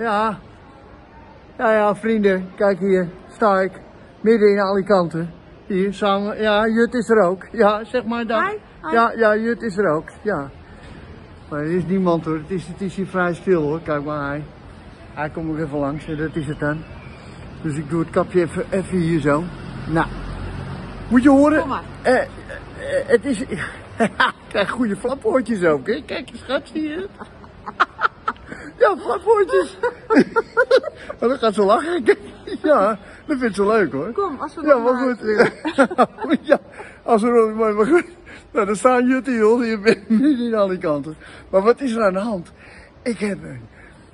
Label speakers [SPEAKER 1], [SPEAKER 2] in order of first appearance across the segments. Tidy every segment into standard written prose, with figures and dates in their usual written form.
[SPEAKER 1] ja. Ja, vrienden, kijk hier, sta ik. Midden in Alicante. Hier, samen. Ja, Jut is er ook. Ja, zeg maar dan.
[SPEAKER 2] Hi.
[SPEAKER 1] Ja, Jut is er ook. Ja. Maar er is niemand hoor. Het is hier vrij stil hoor. Kijk maar, hij komt nog even langs. En dat is het dan. Dus ik doe het kapje even hier zo. Nou. Moet je horen.
[SPEAKER 2] Kom maar.
[SPEAKER 1] Het is... Ik krijg goede flapoortjes ook, hè. Kijk eens, schat, zie je het? Ja, flapoortjes. Oh, dan gaat ze lachen. Ja, dat vindt ze leuk hoor.
[SPEAKER 2] Kom, als we
[SPEAKER 1] Ja, maar goed. Ja, als we nog maar goed. Nou, dan staan Jutte joh, hier midden in Alicante. Maar wat is er aan de hand? Ik heb een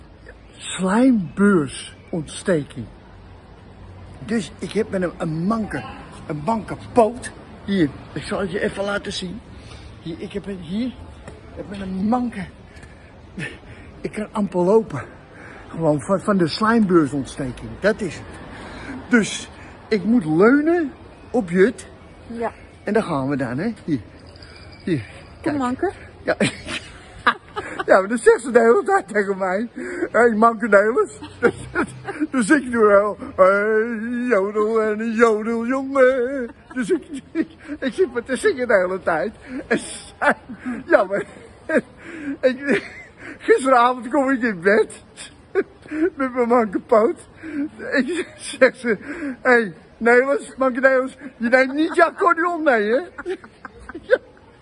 [SPEAKER 1] slijmbeursontsteking. Dus ik heb met een manke poot. Hier, ik zal het je even laten zien. Hier, ik heb met een manke. Ik kan amper lopen. Gewoon van de slijmbeursontsteking. Dat is het. Dus ik moet leunen op Jut.
[SPEAKER 2] Ja.
[SPEAKER 1] En daar gaan we dan, hè. Hier.
[SPEAKER 2] Kom,
[SPEAKER 1] Kijk.
[SPEAKER 2] manke.
[SPEAKER 1] Ja. Ja, maar dat zegt ze de hele tijd tegen mij. Hé, hey, mankenelis. Dus ik doe wel. Hey, jodel en een jodeljongen. Dus ik zit maar te zingen de hele tijd. En zij, ja, maar... Gisteravond kom ik in bed. Met mijn mankepoot. Ik zeg ze. Hé, hey, Nelis, mankenelis. Je neemt niet je accordeon mee, hè? Ja.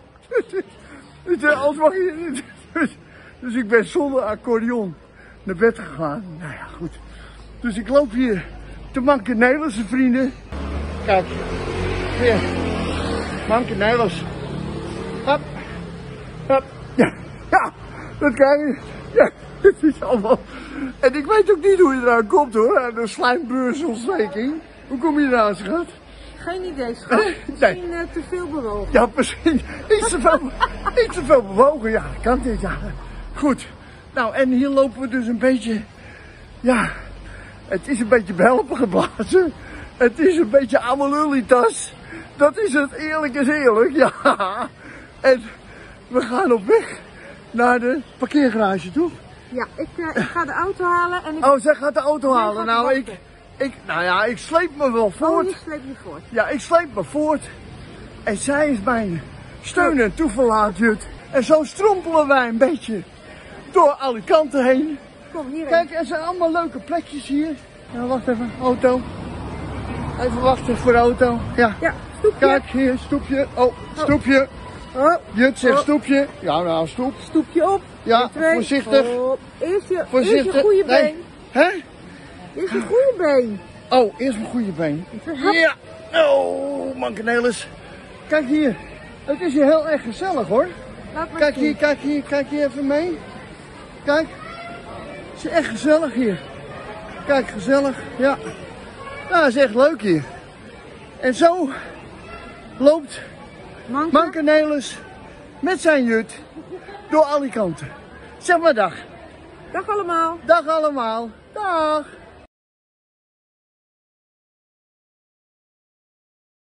[SPEAKER 1] Als mag je... Dus ik ben zonder accordeon naar bed gegaan. Nou ja, goed. Dus ik loop hier te mankenelis, vrienden. Kijk. Weer. Mankenelis. Hop. Hop. Ja. Ja. Dat krijg je. Ja. Het is allemaal... En ik weet ook niet hoe je eraan komt hoor. Aan de slijmbeursontsteking. Hoe kom je eraan, schat?
[SPEAKER 2] Geen idee, schat. Misschien te veel bewogen.
[SPEAKER 1] Ja, misschien. Iets te veel bewogen. Ja, kan dit, ja. Goed. Nou, en hier lopen we dus een beetje... Ja, het is een beetje behelpen geblazen. Het is een beetje amelullitas. Dat is het, eerlijk is eerlijk. Ja. En we gaan op weg naar de parkeergarage toe.
[SPEAKER 2] Ja, ik ga de auto halen en ik...
[SPEAKER 1] Oh, zij gaat de auto
[SPEAKER 2] Nee,
[SPEAKER 1] halen.
[SPEAKER 2] gaat
[SPEAKER 1] Nou,
[SPEAKER 2] wachten.
[SPEAKER 1] ik sleep me wel voort.
[SPEAKER 2] Oh, je sleept je voort.
[SPEAKER 1] Ja, ik sleep me voort. En zij is mijn steun en toeverlaat, Jut. En zo strompelen wij een beetje door Alicante heen.
[SPEAKER 2] Kom, hierheen.
[SPEAKER 1] Kijk, er zijn allemaal leuke plekjes hier. Ja, wacht even, auto. Even wachten voor de auto. Ja,
[SPEAKER 2] Ja, stoepje.
[SPEAKER 1] kijk hier, stoepje. Oh, stoepje.
[SPEAKER 2] Oh.
[SPEAKER 1] Jut zegt
[SPEAKER 2] Oh.
[SPEAKER 1] stoepje. Ja, nou, stoep.
[SPEAKER 2] Stoepje op.
[SPEAKER 1] Ja,
[SPEAKER 2] Twee.
[SPEAKER 1] voorzichtig.
[SPEAKER 2] Op. Eerst je
[SPEAKER 1] Voorzichtig.
[SPEAKER 2] goede
[SPEAKER 1] Nee.
[SPEAKER 2] been.
[SPEAKER 1] Hè?
[SPEAKER 2] Eerst je goede been.
[SPEAKER 1] Oh, eerst mijn goede been.
[SPEAKER 2] Hop.
[SPEAKER 1] Ja. Oh, mankenelis. Kijk hier. Het is hier heel erg gezellig hoor.
[SPEAKER 2] Laat maar
[SPEAKER 1] Kijk
[SPEAKER 2] zien.
[SPEAKER 1] hier, kijk hier even mee. Kijk. Het is echt gezellig hier. Kijk, gezellig. Ja. Nou, het is echt leuk hier. En zo loopt
[SPEAKER 2] Manke.
[SPEAKER 1] Mankenelis met zijn Jut door Alicante. Zeg maar dag.
[SPEAKER 2] Dag allemaal.
[SPEAKER 1] Dag allemaal. Dag.